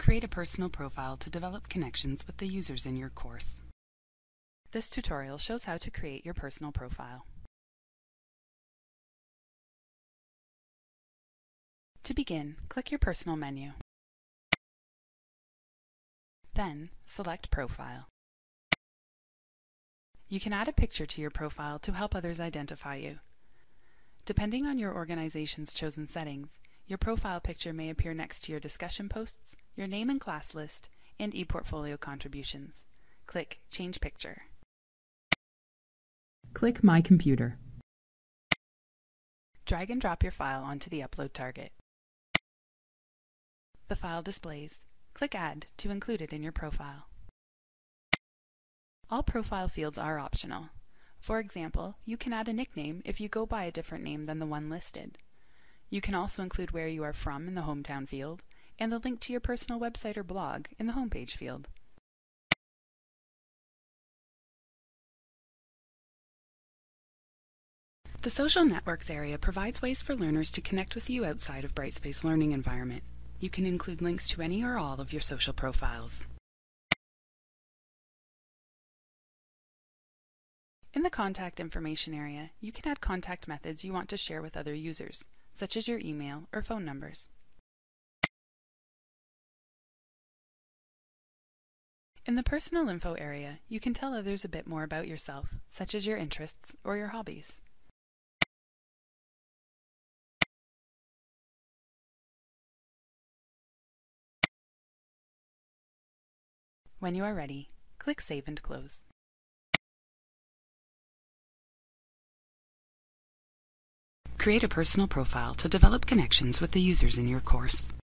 Create a personal profile to develop connections with the users in your course. This tutorial shows how to create your personal profile. To begin, click your Personal menu. Then, select Profile. You can add a picture to your profile to help others identify you. Depending on your organization's chosen settings, your profile picture may appear next to your discussion posts, your name and class list, and ePortfolio contributions. Click Change Picture. Click My Computer. Drag and drop your file onto the upload target. The file displays. Click Add to include it in your profile. All profile fields are optional. For example, you can add a nickname if you go by a different name than the one listed. You can also include where you are from in the hometown field, and the link to your personal website or blog in the homepage field. The Social Networks area provides ways for learners to connect with you outside of Brightspace Learning Environment. You can include links to any or all of your social profiles. In the Contact Information area, you can add contact methods you want to share with other users, such as your email or phone numbers. In the Personal Info area, you can tell others a bit more about yourself, such as your interests or your hobbies. When you are ready, click Save and Close. Create a personal profile to develop connections with the users in your course.